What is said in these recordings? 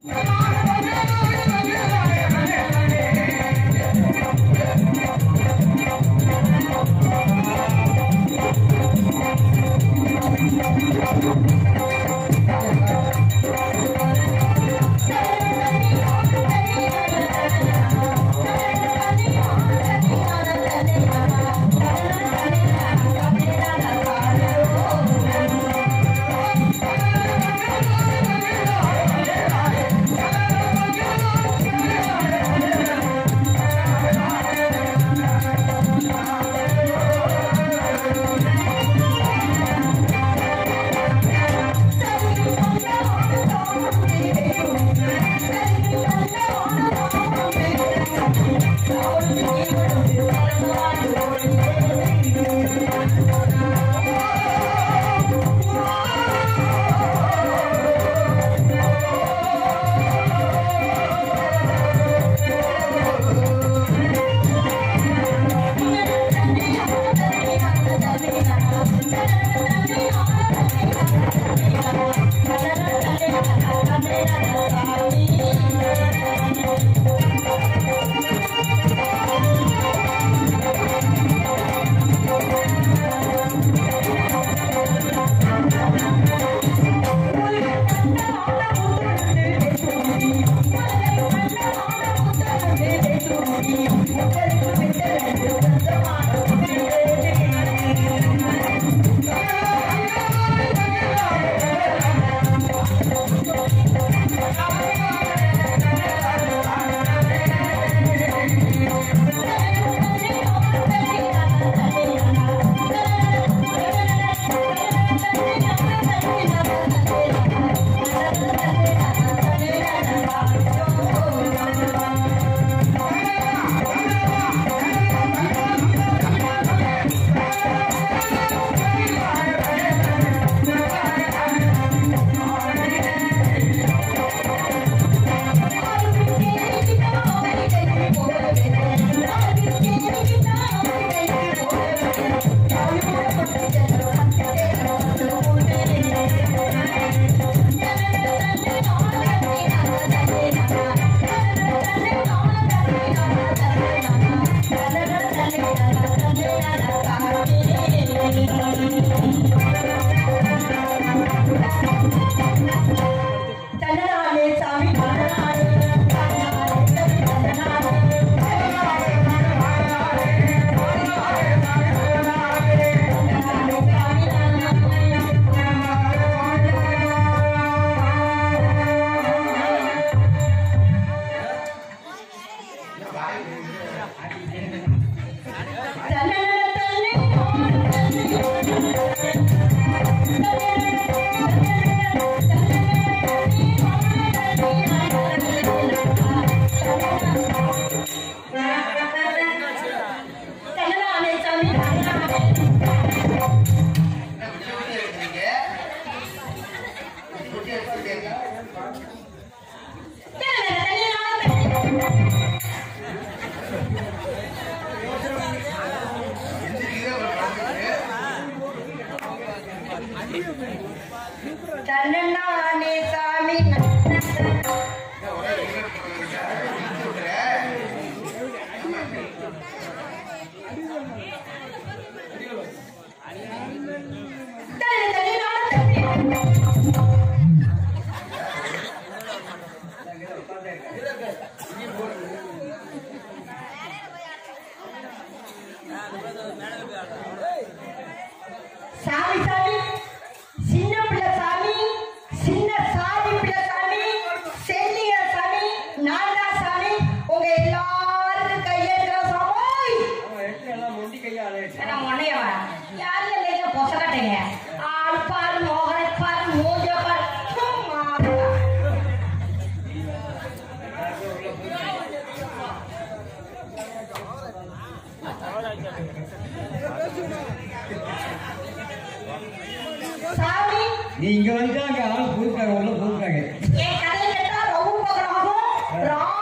நீங்க வந்து அங்க ஆள் கூப்பிட்டாங்க உள்ள கூப்பிட்டாங்க ஏன் கதை கேட்டா ரொம்ப பகரமாகும்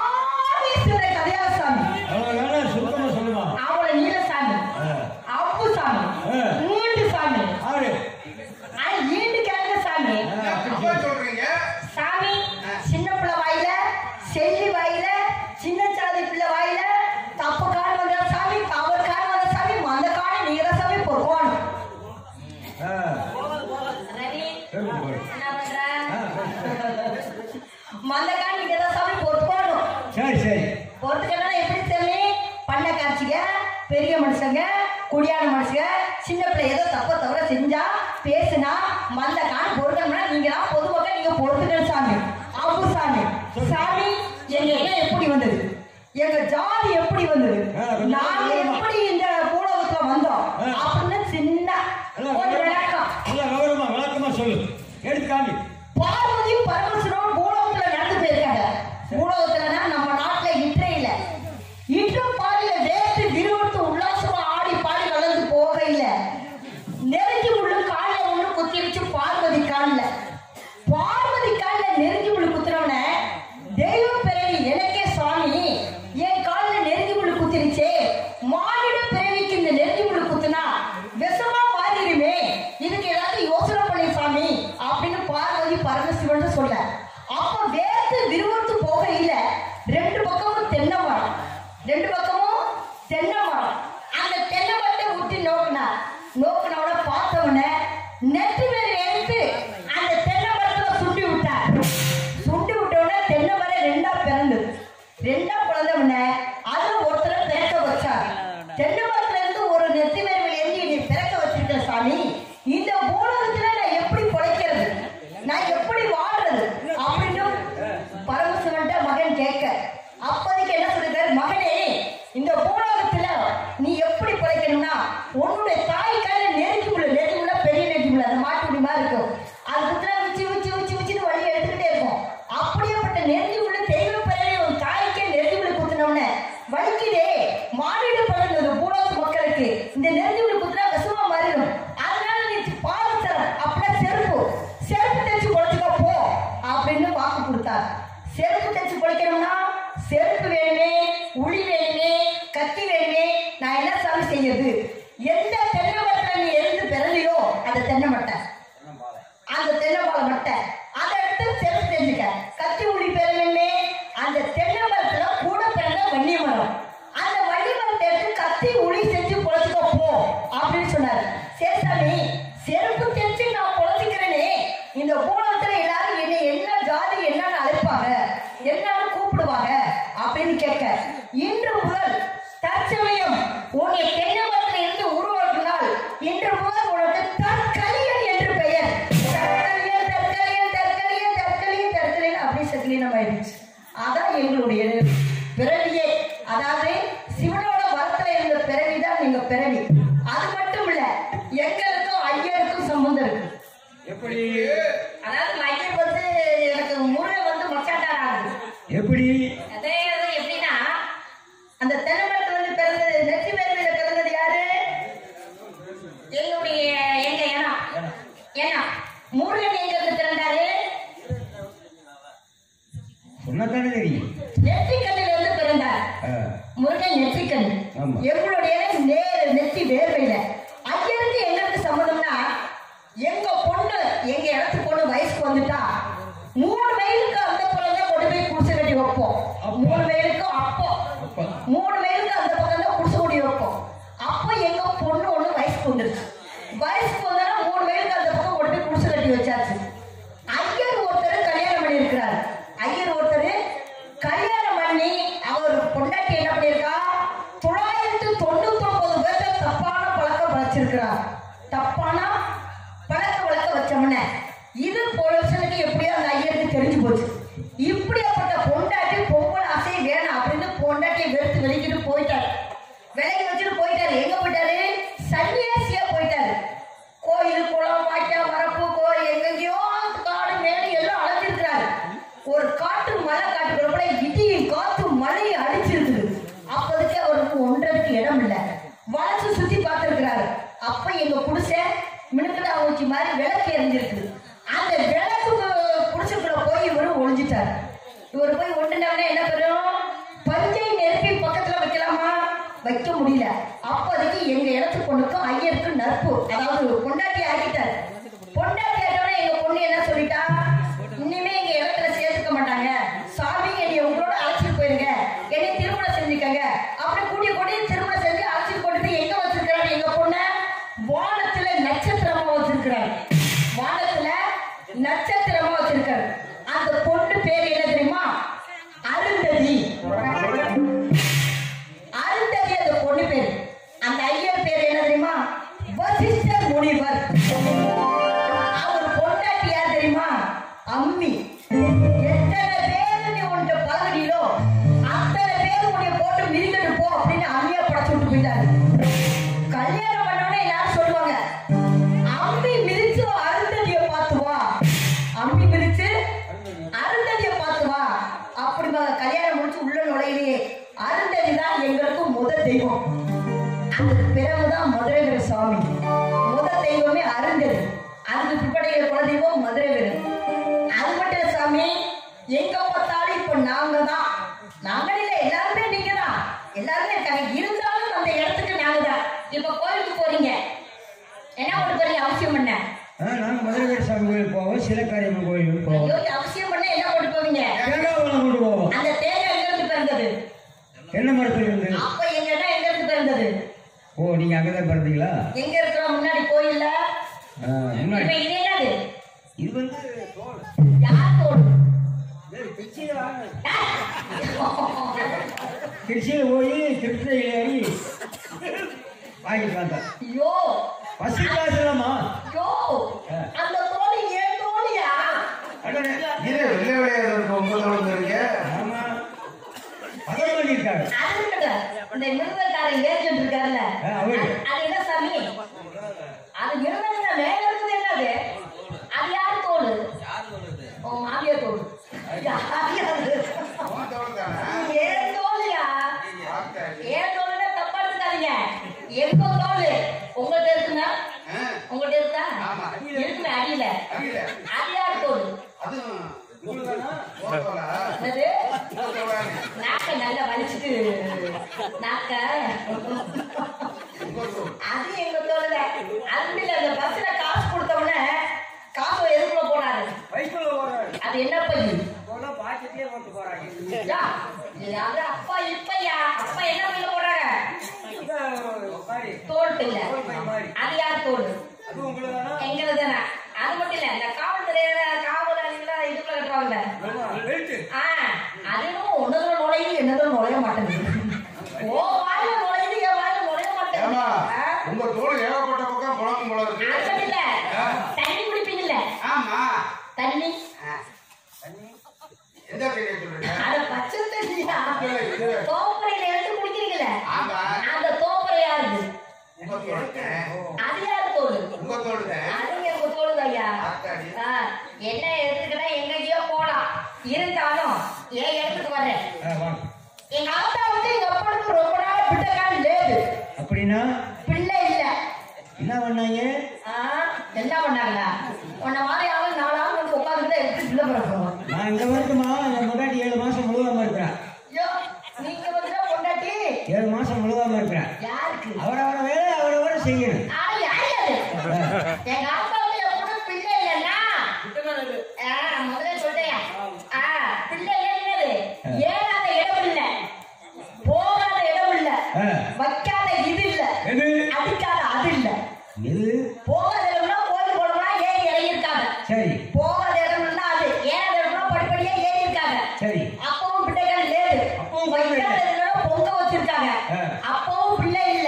ராமேஸ்வர கதையாசாமி அவ்வளவு சுத்தமா சொல்லுமா அவள நீலசாமி அப்பு சாமி மூன்று சாமி அவரு ஈண்டு கேட்க சாமி அப்பா சொல்றீங்க சாமி சின்ன பிள்ளை வாய் செல்லி வாயில சின்ன சாதி பிள்ளை வாயில தப்பு காடு வந்த சாமி அவர் காடு வந்த சாமி அந்த காடு நீங்க தான் சாமி பொறுக்கணும். மந்தக்காடு நீங்க தான் சாமி பொறுக்கணும். சரி சரி பொறுத்துக்கணும். எப்படி சொல்லி பண்ண காட்சிங்க பெரிய மனுஷங்க குடியான மனுஷங்க சின்ன பிள்ளை ஏதோ தப்ப தவிர செஞ்சா பேசுனா மந்தக்காடு பொறுக்கணும்னா நீங்க தான் பொதுவாக நீங்க பொறுத்துக்கணும் சாமி. அப்பு சாமி சாமி எங்க இடம் எப்படி வந்தது, எங்க ஜாதி எப்படி வந்தது, நாங்க எப்படி இந்த பூலோகத்துல வந்தோம் அப்படின்னு சின்ன ஒரு விளக்கம். விளக்கமா சொல்லு, எடுத்து காமி. பார்வதியும் பரமேஸ்வரனும் பூலோகத்துல நடந்து போயிருக்காங்க. பூலோகத்துலன்னா நம்ம நாட்டுல இன்றையில இன்றும் பாடியில வேற்று விறுவிறுத்து உல்லாசமா ஆடி பாடி வளர்ந்து போக இல்ல. நெருங்கி முள்ளு காலில் ஒண்ணு குத்தி வச்சு பார்வதி காலில் நெருங்கி முள்ளு குத்துறவன தெய்வம் பிறவி எனக்கே சுவாமி என் காலில் நெருங்கி முள்ளு குத்திருச்சே, மானிட பிறவிக்கு இந்த நெருங்கி முள்ளு குத்துனா விஷமா மாறிடுமே, இதுக்கு ஏதாவது யோசனை பண்ணி சாமி அப்படின்னு பார்வதி பரமசிவன் சொல்ல. அப்ப வேத்து விறுவிறுத்து போக இல்ல. ரெண்டு பக்கமும் தென்னை மரம், அந்த தென்னை மரத்தை ஊட்டி நோக்கினவன பார்த்தவன நெற்றி மேல எடுத்து அந்த தென்னை மரத்துல சுண்டி விட்டவன தென்னை மரம் ரெண்டா பிறந்தவன அதுல ஒருத்தரை பிறக்க வச்சார். தென்னை மரத்துல இருந்து ஒரு நெத்தி மேல் எழுதி நீ பிறக்க வச்சிருக்க சாமி, இந்த பூலகத்துல நான் எப்படி பிழைக்கிறது, நான் எப்படி வாழ்றது அப்படின்னு பரமசிவன்ட்ட மகன் கேட்க, அப்போதைக்கு என்ன சொல்றாரு, மகனே இந்த பூலோகத்துல நீ எப்படி பிழைக்கணும்னா உன்னுடைய தாய் கையில நெருங்கி முள்ள பெரிய நெருங்கி முள்ள அந்த மாட்டுடி மாதிரி இருக்கும், அது குத்துனா உச்சின்னு வழி எடுத்துக்கிட்டே இருக்கும். அப்படியேப்பட்ட நெருங்கி முள்ள தெய்வ பிறகு உன் தாய்க்கே நெருங்கி முள்ள குத்துனோம்னு வலிக்குதே, மானிட பிறந்தது பூலோக மக்களுக்கு இந்த நெருங்கி முள்ள குத்துனா விஷமா மாறிடும், அதனால நீ பாதத்தரம் அப்படின்னா செருப்பு தைச்சு பொழைச்சுக்கோ போ அப்படின்னு வாக்கு கொடுத்தார். செருப்பு தைச்சு பொழைக்கணும்னா செருப்பு வேணுமே, உளி வேணுமே, கத்தி வேணுமே, நான் என்ன சாமி செய்யறது, எந்த தென்னை மரத்துல நீ எழுந்து பிறலையோ அந்த தென்னை மட்டை அதை எடுத்து செருப்பு தெரிஞ்சுக்க, கத்தி உளி பெறணுமே, அந்த தென்னை மரத்துல கூட பிறந்த வன்னி மரம், அந்த வன்னி மரத்தை எடுத்து கத்தி உளி செஞ்சு பொழைச்சுக்கோ போ அப்படின்னு சொன்னாரு. சரி சாமி செருப்பு தெரிஞ்சு நான் பொழைச்சிக்கிறேனே, இந்த பூலகத்துல எல்லாரும் என்னை என்ன ஜாதி என்னன்னு அழைப்பாங்க, என்னன்னு கூப்பிடுவாங்க அப்படின்னு கேட்க, இன்று முதல் தற்சமயம் உன்னை தென்னை மரத்துல இருந்து உருவாக்கினால் இன்று முதல் உனக்கு தற்கலியன் என்று பெயர். தற்கலியன் அப்படி சக்கிலீனம் ஆயிடுச்சு. அதான் எங்களுடைய பிறவியே, அதாவது சிவனோட வரத்துல இருந்த பிறவிதான் எங்க பிறவி. அது மட்டும் இல்ல, எங்களுக்கும் ஐயருக்கும் சம்பந்தம் இருக்கு. எப்படி? அதாவது ஐயர் வந்து எனக்கு முறை வந்து மச்சாட்டார் ஆகுது. எப்படி? அதே எப்படின்னா அந்த தென்னை மரத்துல வந்து பிறந்தது நெற்றி மேல பிறந்தது யாரு, எங்க ஏன்னா முருகன் எங்க இருந்து பிறந்தாரு, சொன்னதானே தெரியும், நெற்றிக்கண்ணில இருந்து பிறந்தார். முருகன் நெற்றிக்கண், எங்களுடைய நெற்றி வேர்வையில. ஐயருக்கு எங்களுக்கு சம்மதம்னா எங்க பொண்ணு எங்க இடத்து பொண்ணு வயசுக்கு வந்துட்டா 3 மைலுக்கு அந்த பொண்ணு கொண்டு போய் குடிசை கட்டி வைப்போம். 3 மைலுக்கு அப்போ 3 மைலுக்கு அந்த பக்கம் தான் குடிசை கொடி வைப்போம். அப்ப எங்க பொண்ணு ஒண்ணு வயசுக்கு வந்துருச்சு. வயசுக்கு வந்தா 3 மைலுக்கு அந்த பக்கம் கொண்டு போய் குடிசை கட்டி வச்சாச்சு. ஐயர் ஒருத்தர் கல்யாணம் பண்ணி இருக்கிறார். கல்யாணம் பண்ணி அவர் பொண்டாட்டி என்ன பண்ணிருக்கா, 999 பேர்த்த தப்பான பழக்கம் வச்சிருக்கிறார். தப்பான பழக்க வழக்க வச்சோம்ன இது பொலிசனுக்கு எப்படியோ அந்த ஐயருக்கு தெரிஞ்சு போச்சு. இப்படியாப்பட்ட பொண்டாட்டி பொம்பளை ஆசை வேணாம் அப்படின்னு பொண்டாட்டியை வெறுத்து வெளிக்கிட்டு போயிட்டாரு. விலைக்கு வச்சுட்டு போயிட்டாரு. எங்க போயிட்டாரு, சன்னியாசியா போயிட்டாரு. கோயில் குளம் வாய்க்கா வரப்பு கோயில் எங்கெங்கயோ காடு மேடு எல்லாம் அழைச்சிருக்கிறாரு. ஒரு காட்டு மலை காட்டுக்குள்ள இடியும் காத்து மழையை அடிச்சிருக்குது. அப்போதைக்கு அவருக்கு ஒன்றதுக்கு இடம் இல்லை. வளர்ச்சி சுத்தி பார்த்திருக்கிறாரு. அப்ப எங்க குடிசை மினுக்கடா ஊச்சி மாதிரி விளக்கு எரிஞ்சிருக்குது. அந்த விளக்கு குடிசைக்குள்ள போய் இவரு ஒளிஞ்சிட்டாரு. இவர் போய் ஒன்றுனவனே என்ன பண்ணும், பஞ்சை நெருப்பி பக்கத்துல வைக்கலாமா, வைக்க முடியல. அப்போதைக்கு எங்க இடத்து பொண்ணுக்கும் ஐயருக்கும் நட்பு, அதாவது பொண்டாட்டி ஆகிட்டாரு. பொண்டாட்டி ஆகிட்டோட எங்க பொண்ணு என்ன சொல்லிட்டா, இனிமே எங்க இடத்துல சேர்த்துக்க மாட்டாங்க சாமி, என்னை உங்களோட அருந்ததிதான் எங்களுக்கு முதல் தெய்வம். அதுக்கு பிறகுதான் மதுரை வீர சுவாமி. முதல் தெய்வமே அருந்ததி, அதுக்கு பிற்படைய குலதெய்வம் மதுரை வீரன். அது மட்டும் இல்ல சாமி, எங்க பார்த்தாலும் இப்ப நாங்க தான், நாங்கள் இல்ல எல்லாருமே நீங்க தான், எல்லாருமே இருக்காங்க. இருந்தாலும் அந்த இடத்துக்கு நாங்க தான். இப்ப கோயிலுக்கு போறீங்க, என்ன கொண்டு போறீங்க? அவசியம் பண்ண நாங்க மதுரை வீர சாமி கோயில் போவோம், சிலக்காரியம்மன் கோயிலுக்கு போவோம். அவசியம் பண்ண என்ன கொண்டு போவீங்க? தேங்காய் கொண்டு போவோம். அந்த தேங்காய் எங்க இருந்து பிறந்தது? என்ன மரத்துல இருந்து? அப்ப எங்கன்னா எங்க இருந்து பிறந்தது? ஓ, நீங்க அங்கதான் பிறந்தீங்களா? எங்க இருக்கிறோம்? முன்னாடி கோயில்ல. முன்னாடி. இப்ப இது என்னது? இது வந்து தோல். யார் தோல்? திருச்சியில வாங்க. திருச்சியில போய் திருச்சியில ஏறி வாங்கிட்டு வந்தேன். ஐயோ பசி காசுலாமா? ஐயோ, அந்த தோல் ஏன் தோலியா? இது வெள்ளை விளையாடு இருக்கு, உங்க தோல் இருக்கு. ஆமா, பதம் பண்ணிருக்காங்க. அது இருக்கட்டும். இந்த மிருதக்காரன் ஏஜென்ட் இருக்காருல்ல, அவரு அது என்ன சாமி? அது மிருதங்க மேல இருக்குது என்னது? அது யாரு தோல்? ஓ, மாமியார் தோல். உன் தோல் தானே? ஏன் தோலியா? ஏன் தோல்னா தப்பா எடுத்துக்காதீங்க. எங்க தோல் உங்கள்ட்ட இருக்குன்னா? உங்கள்ட்ட இருக்கா? இருக்குமே அடியில. அது யாரு தோல்? அதுவும் உன் தோலா? என்னது? நாக்க நல்லா வலிச்சுட்டு நாக்க. அது எங்க தோல்ல. அது இல்ல, அந்த பஸ்ல காசு கொடுத்தவன காசு எதுக்குள்ள போறாரு? வயிற்றுல போறாரு. அது என்ன பண்ணி? பாக்கெட்லயே போட்டு போறாங்க. அது அப்பா இப்பையா? அப்பா என்ன பண்ண போறாங்க? தோல் இல்ல. அது யார் தோல்? அது உங்களுக்கு எங்களுதானே. அது மட்டும் இல்ல, இந்த காவல்துறையில காவலாளிகள இதுக்குள்ள கட்டுறாங்கல்ல, அது என்னமோ ஒன்னதுல நுழையுது, என்னதுல நுழைய மாட்டேங்குது. ஓ வாயில நுழையுது, என் வாயில நுழைய ஏமா, மாட்டேங்குது. உங்க தோல் ஏகப்பட்ட பக்கம் புழங்கும் போல இருக்கு. அது இல்ல, தண்ணி குடிப்பீங்கல்ல? ஆமா. தண்ணி எந்த கையில சொல்றீங்க? அத பச்சை தண்ணியா? இது. தோப்பறையில எடுத்து குடிக்கிறீங்கல்ல, ஆமா. அந்த தோப்பறை யாரு? உங்க தோல் தான். அது யாரு தோல்? உங்க தோல் தான். அது எங்க தோல் ஐயா. என்ன எடுத்துக்கிட்டா எங்கேயோ போலாம், இருந்தாலும் என் இடத்துக்கு வர்றேன். எங்க அம்மாவுக்கு எங்க அப்பாவுக்கு ரொம்ப நாள் பிள்ளைக்கால் லேது. அப்படின்னா பிள்ளை இல்ல. என்ன பண்ணாங்க? என்ன பண்ணாங்களா? உன்ன மாதிரி ஆளு 4 ஆள் வந்து உட்காந்துட்டு எப்படி பிள்ளை பிறக்கும்? நான் இங்க வரட்டுமா? என் முன்னாடி 7 மாசம் முழுகாம இருக்கிறேன். ஐயோ, நீங்க வந்து பொண்டாட்டி 7 மாசம் முழுகாம இருக்கிறேன். யாருக்கு? அவரவர வேலை அவரவர செய்யணும். யாரு? எங்க அப்பாவுக்கு எப்படி பிள்ளை இல்லைன்னா முதல்ல சொல்றேன். பிள்ளை இல்லைன்னு ஏறாத இடம் இல்ல, போகாத இடம் இல்ல, வைக்காத இது இல்ல, அடிக்காத அது இல்ல. எது? போகாத இடம்னா கோயில் போடலாம், ஏறி இறங்கியிருக்காங்க. சரி போகாத இடம்னா அது, ஏறாத இடம்னா படிப்படியா ஏறி இருக்காங்க. சரி. அப்பவும் பிள்ளைகள் லேது. அப்பவும் வைக்காத இடம்னா பொங்க வச்சிருக்காங்க. அப்பவும் பிள்ளை இல்ல.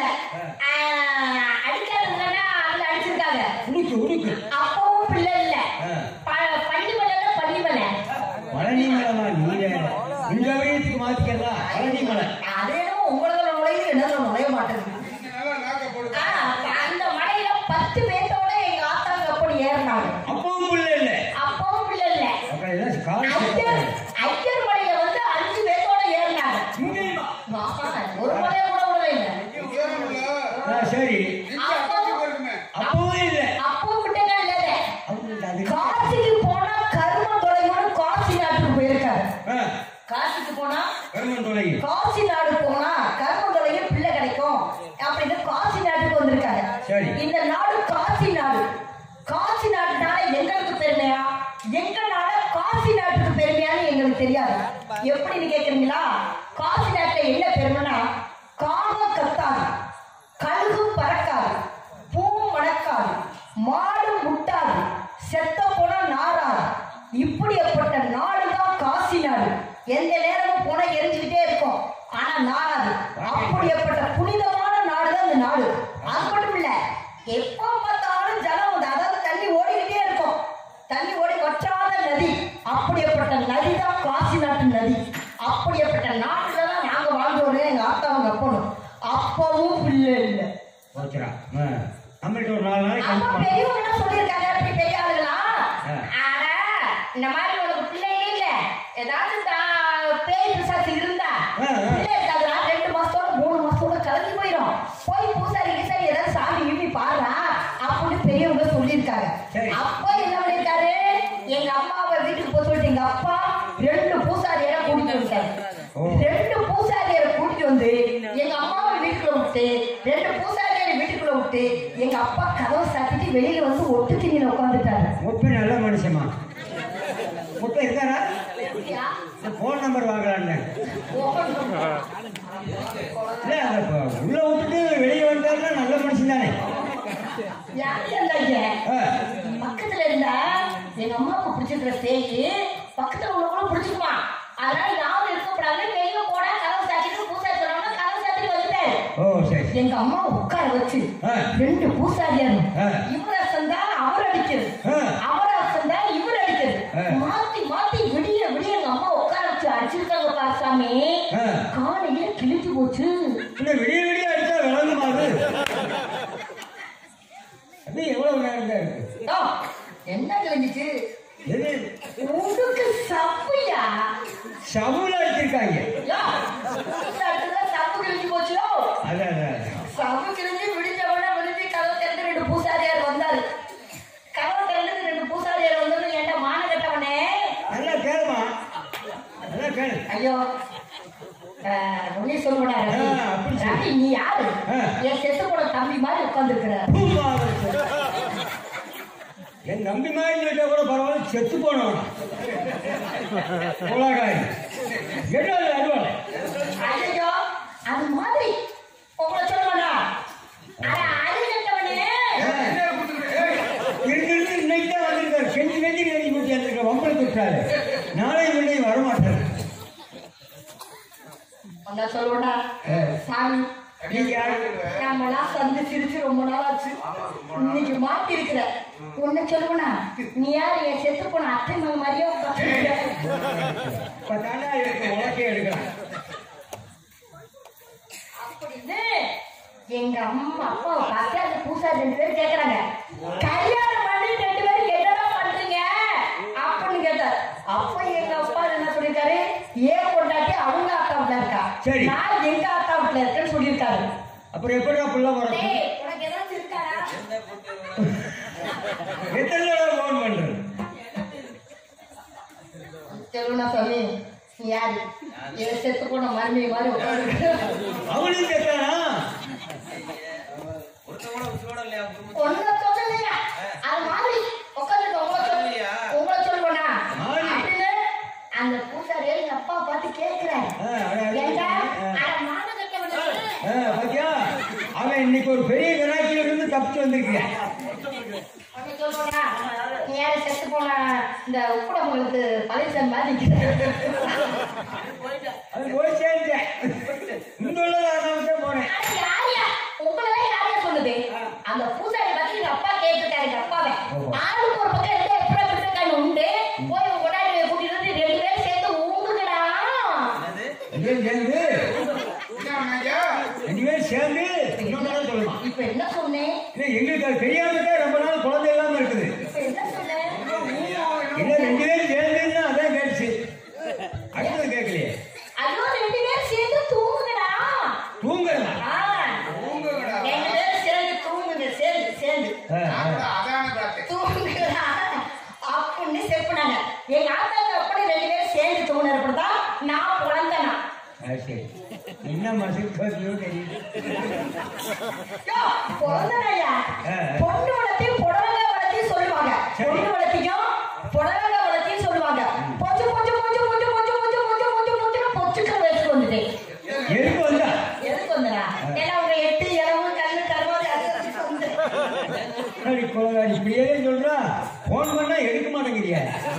அடிக்காத இடம்னா அதுல அடிச்சிருக்காங்க. உடுக்கு அப்பவும் பிள்ளை இல்ல. பள்ளிமலைன்னா பள்ளிமலை. பழனிமலைமா? நீங்க இந்த வயசுக்கு மாத்திக்கிறதா? பழனிமலை. அதே உங்களுக்கு நுழையுது, என்ன நுழைய மாட்டேங்குது. நீங்க நல்லா நாக்க போடுங்க. அந்த மலையில 10 பேர்த்தோட எங்க ஆத்தாங்க அப்படி ஏறினாங்க. அப்பவும் புள்ள இல்ல. அப்பவும் பிள்ளை இல்ல. அப்புறம் ஏதாவது கால் ஐயர் மலையில வந்து 5 பேர்த்தோட ஏறினாங்க. ஒரு மலையை கூட விடவே இல்லை. சரி. அப்பவும் இல்ல. அப்பவும் பிள்ளைகள் இல்லை. காசிக்கு போனா கரும தொலைவோடு காசி நாட்டுக்கு போயிருக்காரு. காசிக்கு போனா காசி நாடு போனா கருமந்தொலையில் பிள்ளை கிடைக்கும் அப்படின்னு காசி நாட்டுக்கு வந்திருக்காங்க. இந்த நாடு காசி நாடு. காசி நாட்டுனால எங்களுக்கு பெருமையா, எங்க நாட காசி நாட்டுக்கு பெருமையான்னு எங்களுக்கு தெரியாது. எப்படின்னு கேக்குறீங்களா? காசி நாட்டுல என்ன பெருமைனா, காகம் கத்தாது, கழுகு பறக்காது, பூவும் மணக்காது, மாடு முட்டாது, செத்த போனா நாராது. இப்படிப்பட்ட நாடுதான் காசி நாடு. எந்த நேரமும் போன எரிஞ்சுக்கிட்டே இருக்கும், ஆனா நாடாது. அப்படிப்பட்ட புனிதமான நாடுதான் இந்த நாடு. அது மட்டும் இல்ல, எப்ப பார்த்தாலும் ஜலம், அதாவது தண்ணி ஓடிக்கிட்டே இருக்கும். தண்ணி ஓடி வற்றாத நதி. அப்படிப்பட்ட நதி தான் காசி நாட்டு நதி. அப்படிப்பட்ட நாட்டுலதான் நாங்க வாழ்ந்தோம். எங்க ஆத்தாவங்க அப்பனும் அப்பவும் பிள்ளை இல்லை. நம்மள்ட்ட ஒரு 4 நாளைக்கு அப்ப பெரியவங்க சொல்லியிருக்காங்க, அப்படி பெரிய ஆளுங்களா? ஆனா இந்த மாதிரி உனக்கு பிள்ளையே இல்ல, ஏதாவது பேய் பிசாசு இருந்தா எங்க அப்பா கதவை சாத்திட்டு வெளியில வந்து ஒட்டு திணியில உட்காந்துட்டாரு. முப்பை நல்ல மனுஷமா. முப்பை இருக்காரா? போன் நம்பர் வாங்கலான்னு இல்ல, உள்ள விட்டுட்டு வெளியே வந்தாருன்னா நல்ல மனுஷன் தானே. பக்கத்துல இருந்தா எங்க அம்மாவுக்கு பிடிச்சிருக்கிற ஸ்டேஜ் பக்கத்துல உள்ளவங்களும் பிடிச்சிருப்பான். அதனால யாரும் இருக்கக்கூடாது, வெளியே போனா கதவை சாத்திட்டு பூசாரி சொன்னாங்க, கதவை சாத்திட்டு வந்துட்டாரு. ஓ சரி. எங்க அம்மா உட்கார வச்சு 2 பூசாரியாரு இவர சந்தா அவர் அடிக்கிறது, அவரா சந்தா இவர் அடிக்கிறது, மாத்தி மாத்தி விடிய விடிய எங்க அம்மா உட்கார வச்சு அடிச்சிருக்காங்க பாசாமி. காலையில கிழிச்சு போச்சு. விடிய விடிய அடிச்சா விளங்குமாது. அது எவ்வளவு நேரம் தான் இருக்கு? என்ன கிழிஞ்சிச்சு? எது உடுக்கு சப்புயா? சவுல அடிச்சிருக்காங்க. சப்பு கிழிஞ்சு போச்சுலோ. அதான் சப்பு கிழிஞ்சு விடிஞ்சவன விடிஞ்சு கதவை திறந்து 2 பூசாரியார் வந்தாரு. கதவை திறந்து 2 பூசாரியார் வந்தது. ஏன்டா மான கட்டவனே, நல்லா கேளுமா, நல்லா கேளு. ஐயோ சொல்லுடா ரவி, நீ யாரு? என் செத்து போன தம்பி மாதிரி உட்கார்ந்துருக்கிற. என் நம்பி மாதிரி கேட்டா கூட பரவாயில்ல, செத்து போனவன் ஐயோ அது மாதிரி உங்களை சொல்லுவானா? இருந்து இன்னைக்கு தான் வந்திருக்காரு. கெஞ்சி கெஞ்சி கெஞ்சி கூட்டி வந்திருக்க வம்பளை கொடுத்தாரு. நாளை முன்னே வரமாட்டாரு. சொல்லுடா சாமி, நம்மளாம் சந்தி சிரிச்சு ரொம்ப நாள் ஆச்சு. இன்னைக்கு மாட்டி இருக்கிற உன்னை சொல்லுவனா? நீ யாரு? என் செத்து போன அத்தை மகன் மாதிரியே உலக்கே எடுக்கலாம் அப்படின்னு எங்க அம்மா அப்பாவை பார்த்து அந்த பூசாரி 2 பேரும் கேட்கறாங்க, கல்யாணம் பண்ணி 2 பேரும் என்னடா பண்றீங்க அப்படின்னு கேட்டார். அப்ப எங்க அப்பா என்ன சொல்லிருக்காரு, ஏன் கொண்டாட்டி அவங்க அக்கா வீட்டுல இருக்கா, நான் எங்க அக்கா வீட்டுல இருக்கேன்னு சொல்லியிருக்காரு. அப்புறம் எப்படி புள்ள வரும்? உனக்கு ஏதாச்சும் இருக்காரா? எத்தனை தடவை போன் பண்றது? சொல்லுனா சாமி, நீ யாரு? என் செத்து போன மருமி மாதிரி உட்காந்து அவளையும் கேட்டானா? ஒன்ன சொல்லலையா? அது மாதிரி உட்காந்து உங்களை சொல்லுவனா அப்படின்னு அந்த பூசாரி எங்க அப்பா பார்த்து கேட்கிறேன். பாத்தியா, அவன் இன்னைக்கு ஒரு பெரிய கராக்கில இருந்து தப்பிச்சு வந்திருக்கேன். நீ யாரு? செத்து போன இந்த உப்புடங்களுக்கு பழனிசாமி மாதிரி அது போய் சேர்ந்தேன். இங்க உள்ளதான் போனேன். உங்களெல்லாம் யாரையா சொல்லுது? அந்த பூசாரி பத்தி எங்க அப்பா கேட்டுருக்காரு. எங்க அப்பாவை ஆளுக்கு ஒரு பக்கம் எடுத்து எப்படி விட்டுருக்காங்க உண்டு. போய் உங்க கொண்டாடி கூட்டிட்டு வந்து 2 பேரும் சேர்ந்து ஊங்குங்கடா. 2 பேரும் சேர்ந்து இன்னொன்னு சொல்லலாம். இப்ப என்ன சொன்னேன்? எங்களுக்கு அது தெரியாமட்டே ரொம்ப நாள் குழந்தை இல்லாம இருக்குது. என்ன சொன்னேன்? இல்ல 2 பேரும் சேர்ந்து அதான் கேட்டுச்சு. அடுத்தது கேட்கலையே. ஐயோ 2 பேரும் சேர்ந்து தூங்குங்கடா. தூங்குறா? 2 பேரும் சேர்ந்து தூங்குங்க. சேர்ந்து தூங்குங்கடா அப்படின்னு செப்புனாங்க. எங்க ஆத்தாங்க அப்படி 2 பேரும் சேர்ந்து தூங்குனப்பதான் நான் பிறந்தனா. சரி, என்ன மசில் தெரியுது. பிறந்தனையா பொண்ணு வளர்த்தையும் புடலங்க வளர்த்தையும் சொல்லுவாங்க. பொண்ணு வளர்த்தையும் புடலங்க வளர்த்தையும் சொல்லுவாங்க. பொச்சு பொச்சு பொச்சு பொச்சு பொச்சு பொச்சு பொச்சு பொச்சு பொச்சு பொச்சுக்கள் வச்சு வந்துட்டேன். எதுக்கு வந்தா? எதுக்கு வந்தனா? ஏன்னா உங்க 8 இளவு கண்ணு கருவாது இப்படியே சொல்றா. போன் பண்ணா எடுக்க மாட்டேங்கிறியா?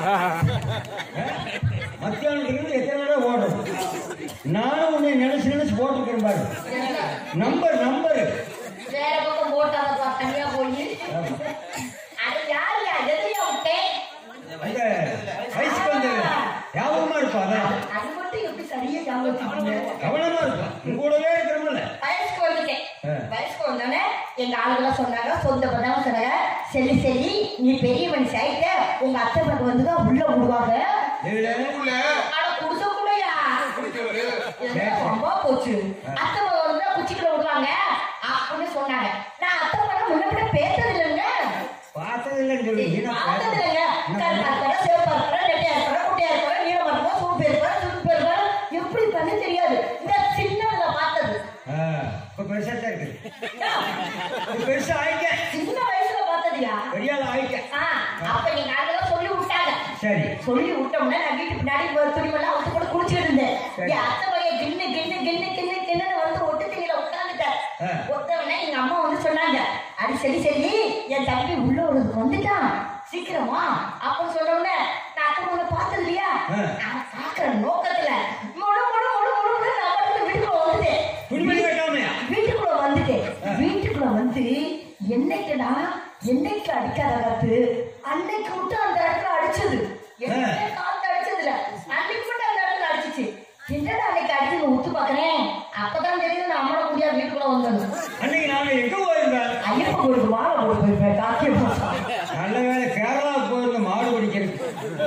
மத்தியானத்துக்கு எத்தனை தடவை ஓடும்? நானும் உன்னை நினைச்சு போட்டுருக்கேன் பாரு. நம்பர் வேற பக்கம் போட்டாத தனியா போய் அது யாரு எதையா விட்டேன்? அந்த வயசுக்கு வந்து ஞாபகமா இருப்பா. அது மட்டும் எப்படி சரியா ஞாபகம்? கவனமா இருப்பா. உங்க கூடவே இருக்கிறோம்ல. வயசுக்கு வந்துட்டேன். வயசுக்கு வந்தோடனே எங்க ஆளுங்கெல்லாம் சொன்னாங்க, சொந்த பந்தவங்க சொன்னாங்க, சரி நீ பெரிய மனுஷன் ஆயிட்ட, உங்க அத்தை பக்கம் வந்துதான் உள்ள விடுவாங்க. குடிசைக்குள்ளயா ரொம்ப போச்சு. அத்தை பக்கம் வந்து குச்சிக்குள்ள விடுவாங்க அப்படின்னு சொன்னாங்க. நான் அத்தை பக்கம் முன்ன பேசுறது இல்லைங்க, பார்த்தது இல்லைன்னு சொல்லி பார்த்தது இல்லைங்க. கருப்பா இருப்பாரு, சிவப்பா இருப்பாரு, நெட்டையா இருப்பாரு, குட்டியா இருப்பாரு, நீளமா இருப்பாரு, சூப்பு இருப்பாரு, சுருப்பு இருப்பாரு, எப்படி பண்ணு தெரியாது. இந்த சின்னதுல பார்த்தது. இப்ப பெருசா தான் இருக்குது. இது பெருசா ஆயிக்க. சின்ன வயசுல பார்த்ததியா? பெரியால ஆயிக்க. அப்ப எங்க அதெல்லாம் சொல்லி விட்டாங்க. சரி. சொல்லி விட்டோம்னா நான் வீட்டு பின்னாடி துணிமெல்லாம் அவுத்து கூட குளிச்சுட்டு இருந்தேன். என் அத்தை பையன் கிண்ணு கிண்ணு கிண்ணு கிண்ணு கிண்ணுன்னு வந்து ஒட்டு தண்ணியில உட்காந்துட்டேன். ஒத்தவனே எங்க அம்மா வந்து சொன்னாங்க, அடி சரி சரி என் தம்பி உள்ள ஒரு வந்துட்டான் சீக்கிரமா அப்படின்னு சொன்னோம்னே நான் அத்தை பொண்ணு பார்த்தது இல்லையா, நான் பாக்குற நோக்கத்துல முழு முழு முழு முழு நான் வீட்டுக்குள்ள வந்துட்டேன். வீட்டுக்குள்ள வந்துட்டேன். வீட்டுக்குள்ள வந்து என்னைக்குடா என்னைக்கு அடிக்காத காத்து அன்னைக்கு மட்டும் அந்த இடத்துல அடிச்சது. என்ன காத்து அடிச்சதுல அன்னைக்கு மட்டும் அந்த இடத்துல அடிச்சிச்சு. என்னடா அன்னைக்கு அடிச்சு உத்து பாக்குறேன். அப்பதான் தெரியுது நான் அம்மனை முடியாது வீட்டுக்குள்ள வந்தது. அன்னைக்கு நாங்க எங்க போயிருந்தோம்? ஐயப்ப கோயிலுக்கு மாலை போட்டு போயிருப்பேன். காக்கி நல்ல வேலை கேரளாவுக்கு போயிருந்த மாடு பிடிக்கிறது,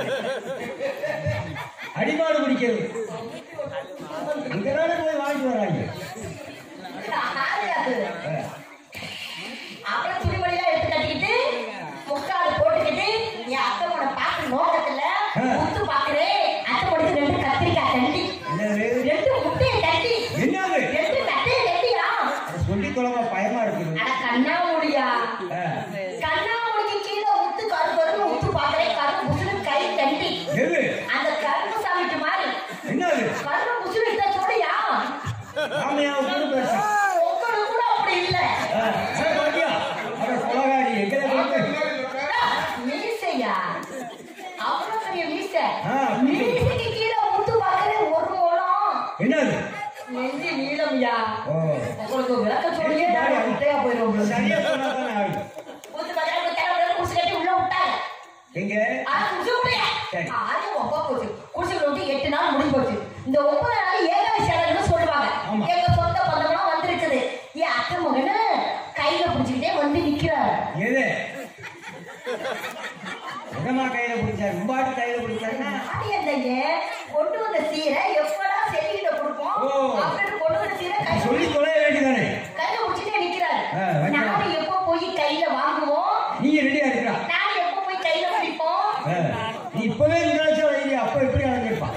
அடிமாடு பிடிக்கிறது. அங்கதானே போய் வாங்கிட்டு வராங்க. அப்புறம் துணிமணிலாம் எடுத்து கட்டிக்கிட்டு முக்காடு போட்டுக்கிட்டு என் அத்தை பொண்ணை பார்க்க நோக்கத்துல முத்து பாக்குறேன். அத்தை பொண்ணுக்கு 2 கத்திரிக்காய் தண்டி, 2 முட்டையை தட்டி, என்னது 2 கட்டையை தட்டியா சொல்லி தொலைமா பயமா இருக்குது. அட கண்ணாமூடியா, கண்ணாமூடிக்கு கீழே முத்து கருப்பு முத்து பாக்குறேன். கருப்பு புசுறு கை தண்டி, அந்த கருப்பு சாமிக்கு மாதிரி என்னது கருப்பு புசுறு கிட்ட சொல்லியா ராமையாவுக்கு பேச உங்களுக்கு கூட அப்படி இல்லை. கொலகாரி எங்க மீசையா அவ்வளவு பெரிய மீசை. மீசைக்கு கீழே முத்து பாக்குறேன். ஒரு மூலம் என்னது நெஞ்சு நீளம்யா. உங்களுக்கு விளக்க சொல்லியே முட்டையா போயிடும். சரியா சொன்னாதான் ஆகுது. முத்து பாக்குறேன். தேவை குடிச்சு கட்டி உள்ள விட்டாங்க. எங்க குடிச்சு விட்டு 8 நாள் முடிஞ்சு போச்சு. இந்த 9 நாள் ஏகாதசி சேனல்னு சொல்லுவாங்க. எங்க சொந்த பந்தம்லாம் வந்துருக்குது. என் அத்தை மகனு கையில பிடிச்சுக்கிட்டே வந்து நிக்கிறாரு. எது என்னமா கையில பிடிச்சாரு? உம்பாட்டு கையில பிடிச்சாருன்னா கொண்டு வந்த சீரை எப்படா செல்லிகிட்ட கொடுப்போம் அப்படின்னு கொண்டு வந்த சீரை கையில சொல்லி தொலைய வேண்டியதானே. கையில பிடிச்சிட்டே நிக்கிறாரு. நானும் எப்போ போய் கையில வாங்குவோம், நீங்க ரெடியா இருக்கா? நானும் எப்போ போய் கையில பிடிப்போம். நீ இப்பவே நினைச்சா வைங்க, அப்ப எப்படி அடைஞ்சிருப்பான்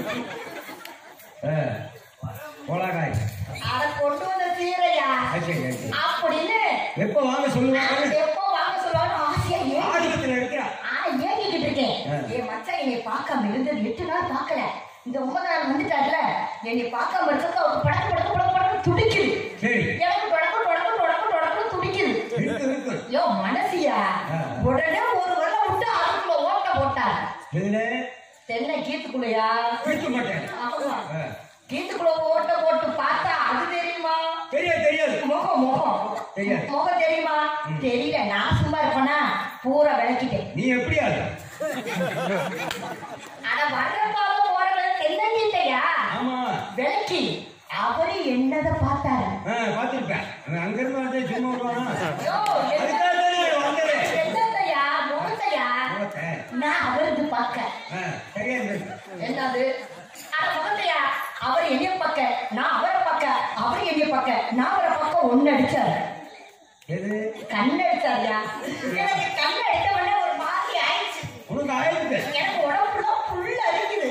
கொலகாரி. அத கொண்டு வந்த சீரையா அப்படின்னு எப்ப வாங்க சொல்லுவாங்க, எப்போ வாங்க சொல்லுவாங்க. ஆசையா ஆதிக்கத்துல இருக்கிறா ஏங்கிக்கிட்டு இருக்கேன். என் மச்சான் என்னை பார்க்காம இருந்தது 8 நாள் பார்க்கல. இந்த 9 நாள் வந்துட்டாருல, என்னை பார்க்காம இருக்க அவருக்கு படக்கு படக்கு படக்கு படக்கு துடிக்குது. எனக்கு தொடக்கு தொடக்கு தொடக்கு தொடக்கு துடிக்குது. யோ மனசியா உடனே ஒரு வெள்ள விட்டு அதுக்குள்ள ஓட்ட போட்டார். தென்னை கீத்துக்குள்ளையா கீத்துக்குள்ள ஓட்ட போட்டு பார்த்தா அது தெரியுமா? தெரியாது. முகம் முகம் முகம் தெரியுமா? தெரியல. நான் சும்மா இருப்பேனா பூரா விளக்கிட்டேன். நீ எப்படியா அட வர்ற பாவம் போறது தென்னங்கீட்டையா விளக்கி அவரு என்னத பார்த்தாரு. பாத்திருப்பேன். அங்க இருந்து வந்து சும்மா என்னத்தையா முகத்தையா நான் அவருக்கு பார்க்க என்னது முகத்தையா அவர் என்னைய பார்க்க நான் அவரை பார்க்க அவர் என்னைய பார்க்க நான் அவரை பார்க்க ஒன்னு அடிச்சாரு. கண்ணு அடிச்சாரியா? எனக்கு கண்ணு அடித்த உடனே ஒரு மாதிரி ஆயிடுச்சு. எனக்கு உடம்புல புல் அரிக்குது.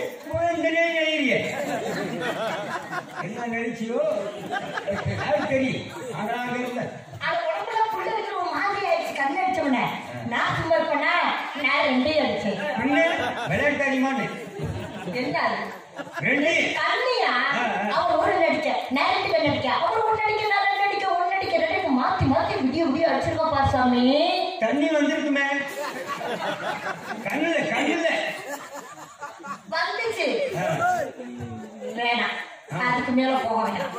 என்ன நினைச்சியோ தெரியும். அது உடம்புல புல் அரிக்கிற ஒரு மாதிரி ஆயிடுச்சு. கண்ணு அடிச்ச உடனே நான் சும்மா இருப்பேனா நான் 2 அடிச்சேன். விளையாட்டு அறிமான்னு என்ன கண்ணியா? அவர் 1 நடிக்க நான் 2 நடிக்க அவர் 1 நடிக்க நான் 2 நடிக்க 1 நடிக்க 2 மாத்தி மாத்தி விடிய விடிய அடிச்சிருக்கோம் பாசாமி. தண்ணி வந்திருக்குமே கண்ணுல வந்துச்சு. வேணாம் அதுக்கு மேல போக வேண்டாம்.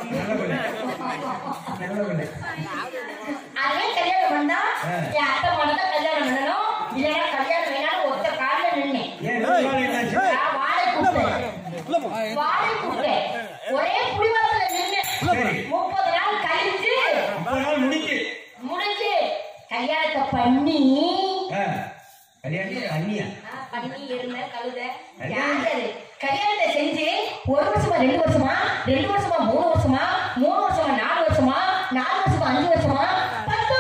அதே கல்யாணம் பண்ணா என் அத்தை மனதான் கல்யாணம் பண்ணணும். இல்லைன்னா கல்யாணம் வேணாலும் ஒத்த காலில் நின்னேன். வாழை கூப்பிட்டேன். ஒரே புடிவாசல நின்று 30 நாள் கழிச்சு முடிஞ்சு கல்யாணத்தை பண்ணி இருந்த கழுத கல்யாணத்தை செஞ்சு 1 வருஷமா 2 வருஷமா 2 வருஷமா 3 வருஷமா 3 வருஷமா 4 வருஷமா 4 வருஷமா 5 வருஷமா 10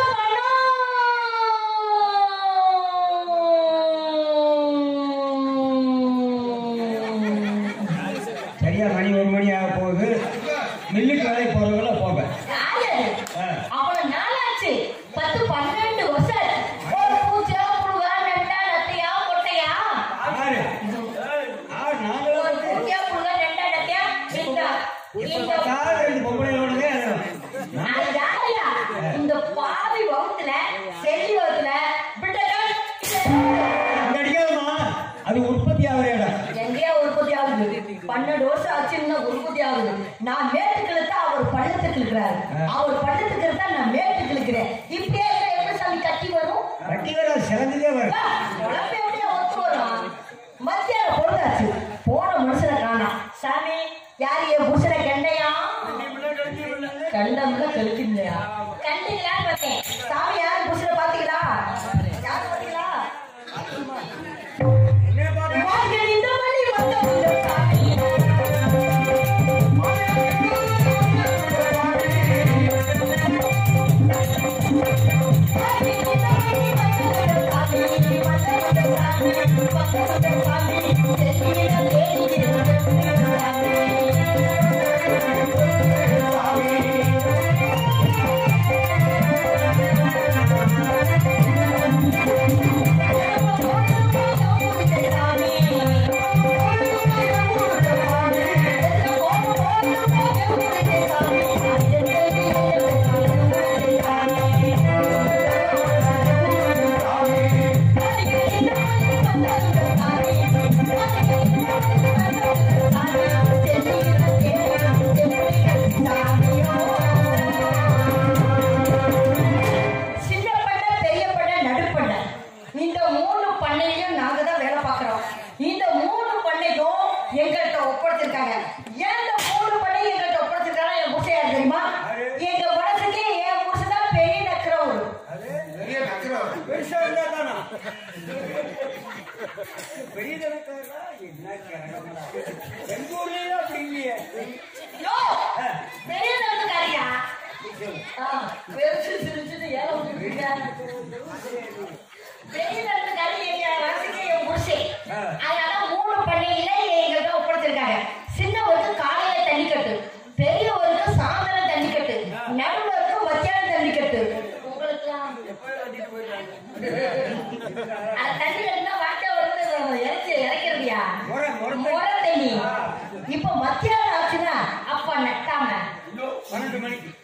சரியா மணி 1 மணி ஆக போகுது. மில்லுக்கு வேலைக்கு போறவங்கள போங்க. யாரு அவ்வளவு நாளாச்சு 10-12 வருஷம் ஆச்சு. ஒரு பூச்சா புழுவா நெட்டா நத்தையா கொட்டையா யாரு நாங்களும் ஒரு பூச்சா புழுவா நெட்டா நத்தையா பொம்பளையோடதே இந்த பாவி வகுத்துல செல்லி வகுத்துல அது உற்பத்தி ஆகிற இடம். எங்கேயா உற்பத்தி ஆகுது? 12 வருஷம் ஆச்சுன்னா உற்பத்தி ஆகுது. நான் மேட்டுக்கு இழுத்தா அவர் பள்ளத்துக்கு இருக்கிறாரு, அவர் பள்ளத்துக்கு இருந்தா நான் மேட்டுக்கு இருக்கிறேன். இப்படியே எப்படி சாமி கட்டி வரும்? கட்டி வர சிறந்ததே வரும். உடம்பு எப்படியா ஒத்து வரும்? மத்தியானம் பொழுதாச்சு, போன மனுஷனை காணோம். சாமி யாரு என் புருஷனை கண்டையா? கண்டம்ல கழிக்கிறியா? கண்டீங்களான்னு பார்த்தேன். சாமி யாரு புருஷனை பாத்தீங்களா? யாரு பாத்தீங்களா? இந்த மணி வந்த சாமி சின்னவருக்கு காலையில தண்ணி கட்டு, பெரியவருக்கு சாயந்தரம் தண்ணி கட்டு, நடுவருக்கு மத்தியானம் தண்ணி கட்டு. உங்களுக்கு தண்ணி கட்டினா வாட்டை வந்து இறக்கிறதுயா முறை தண்ணி. இப்ப மத்தியானம் ஆச்சுன்னா அப்ப நட்டாம 12 மணிக்கு